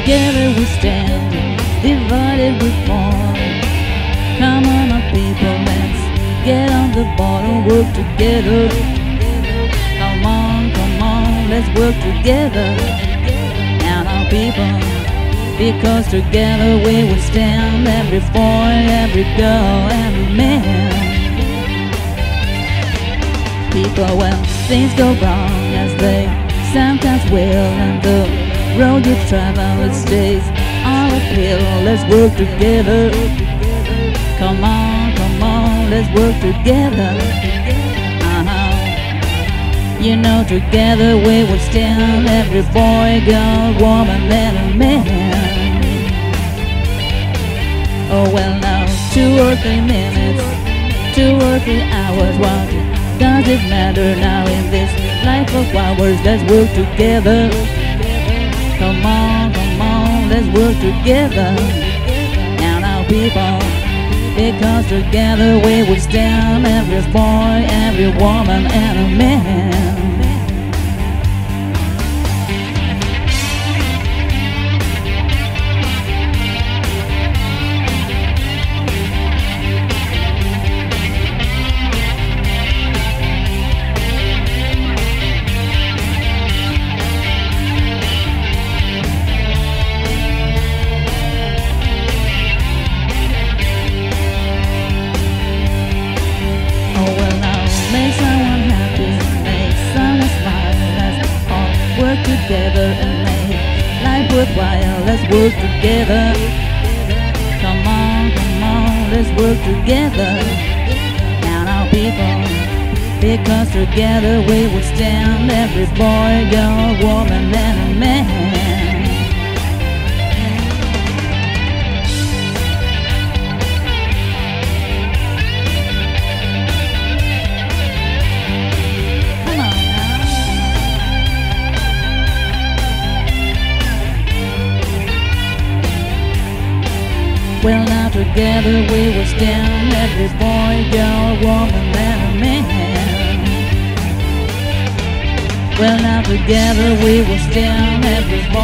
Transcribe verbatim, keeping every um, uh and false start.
together we stand, divided we fall. Come on, my people, let's get on the board and work together. Come on, come on, let's work together. Now, our people, because together we will stand. Every boy, every girl, every man. People, when things go wrong, as they sometimes will, and the road you travel, it stays all uphill. Let's work together. Come on, come on, let's work together. Uh-huh. You know, together we will stand. Every boy, girl, woman, and a man. Oh well, now two or three minutes, two or three hours, what does it matter now in this life of ours? Let's work together. Come on, come on, let's work together. Now, now people, because together we will stand. Every boy, every woman, and a man. Make someone happy, make someone smile. Let's all work together and make life worthwhile. Let's work together. Come on, come on, let's work together. Now, now people, because together we will stand. Every boy, girl, woman, and a man. Well, now together we will stand. Every boy, girl, woman, and a man. Well, now together we will stand. Every boy